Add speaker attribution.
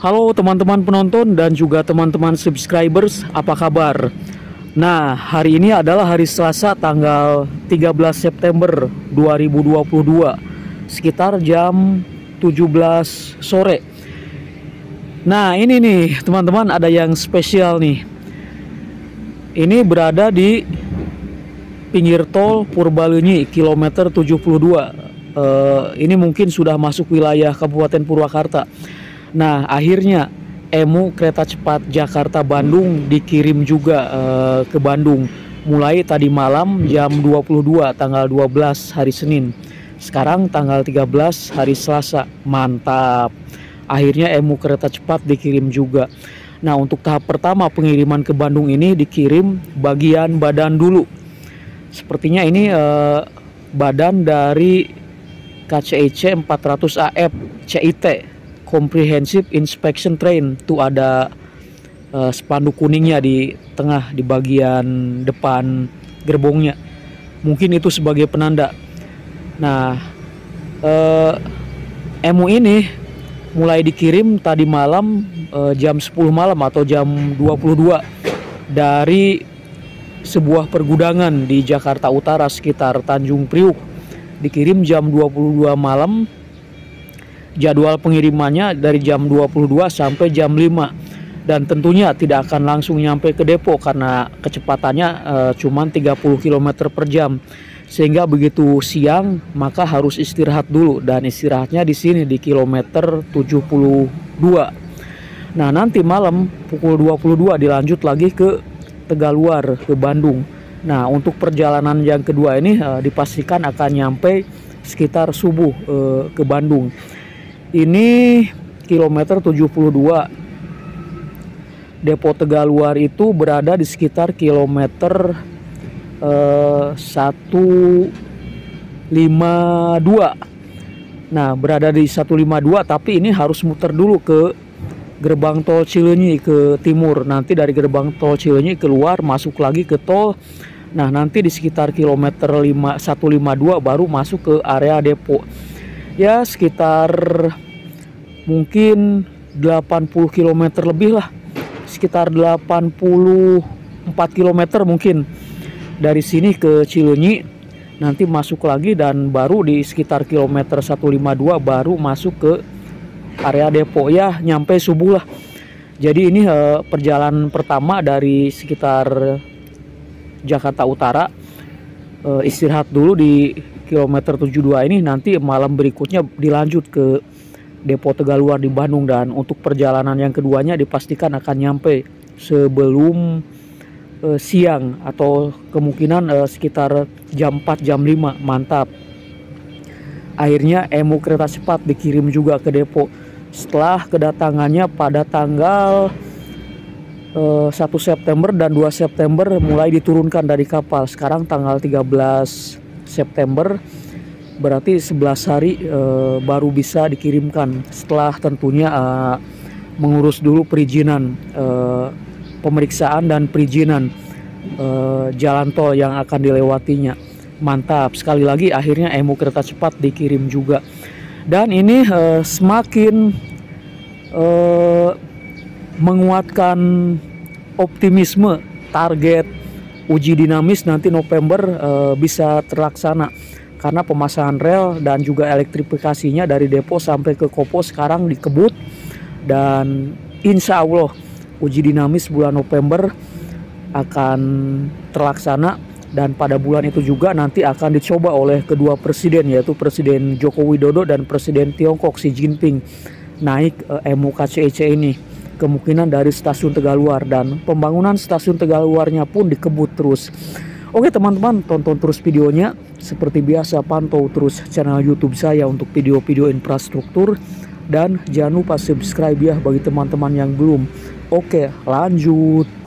Speaker 1: Halo teman-teman penonton dan juga teman-teman subscribers, apa kabar? Nah, hari ini adalah hari Selasa tanggal 13 September 2022 sekitar jam 17 sore. Nah, ini nih teman-teman, ada yang spesial nih. Ini berada di pinggir tol Purbalenyi kilometer 72. Ini mungkin sudah masuk wilayah Kabupaten Purwakarta. Nah, akhirnya EMU kereta cepat Jakarta-Bandung dikirim juga ke Bandung mulai tadi malam jam 22 tanggal 12 hari Senin. Sekarang tanggal 13 hari Selasa. Mantap. Akhirnya EMU kereta cepat dikirim juga. Nah, untuk tahap pertama pengiriman ke Bandung ini dikirim bagian badan dulu. Sepertinya ini badan dari KCIC 400 AF CIT, Comprehensive Inspection Train. Tuh ada spanduk kuningnya di tengah di bagian depan gerbongnya. Mungkin itu sebagai penanda. Nah, EMU ini mulai dikirim tadi malam jam 10 malam atau jam 22 dari sebuah pergudangan di Jakarta Utara sekitar Tanjung Priuk. Dikirim jam 22 malam. Jadwal pengirimannya dari jam 22 sampai jam 5. Dan tentunya tidak akan langsung nyampe ke depo karena kecepatannya cuma 30 km per jam. Sehingga begitu siang maka harus istirahat dulu, dan istirahatnya di sini di kilometer 72. Nah, nanti malam pukul 22 dilanjut lagi ke Tegaluar, ke Bandung. Nah, untuk perjalanan yang kedua ini dipastikan akan nyampe sekitar subuh ke Bandung. Ini kilometer 72. Depo Tegaluar itu berada di sekitar kilometer 152. Nah, berada di 152, tapi ini harus muter dulu ke gerbang tol Cileunyi ke timur. Nanti dari gerbang tol Cileunyi keluar, masuk lagi ke tol. Nah, nanti di sekitar kilometer 152 baru masuk ke area depo. Ya, sekitar mungkin 80 km lebih lah. Sekitar 84 km mungkin. Dari sini ke Cileunyi, nanti masuk lagi dan baru di sekitar kilometer 152 baru masuk ke area depo. Ya, nyampe subuh lah. Jadi ini perjalanan pertama dari sekitar Jakarta Utara. Istirahat dulu di kilometer 72 ini, nanti malam berikutnya dilanjut ke depo Tegaluar di Bandung. Dan untuk perjalanan yang keduanya dipastikan akan nyampe sebelum siang atau kemungkinan sekitar jam 4 jam 5. Mantap. Akhirnya EMU kereta cepat dikirim juga ke depo setelah kedatangannya pada tanggal 1 September dan 2 September mulai diturunkan dari kapal. Sekarang tanggal 13 September, berarti 11 hari baru bisa dikirimkan setelah tentunya mengurus dulu perizinan, pemeriksaan dan perizinan jalan tol yang akan dilewatinya. Mantap sekali lagi, akhirnya EMU kereta cepat dikirim juga. Dan ini semakin menguatkan optimisme target uji dinamis nanti November bisa terlaksana, karena pemasangan rel dan juga elektrifikasinya dari depo sampai ke Kopo sekarang dikebut. Dan insya Allah uji dinamis bulan November akan terlaksana, dan pada bulan itu juga nanti akan dicoba oleh kedua presiden, yaitu Presiden Joko Widodo dan Presiden Tiongkok Xi Jinping, naik EMU KCIC ini kemungkinan dari stasiun Tegaluar, dan pembangunan stasiun Tegaluarnya pun dikebut terus. Oke teman-teman, tonton terus videonya. Seperti biasa pantau terus channel YouTube saya untuk video-video infrastruktur, dan jangan lupa subscribe ya bagi teman-teman yang belum. Oke, lanjut.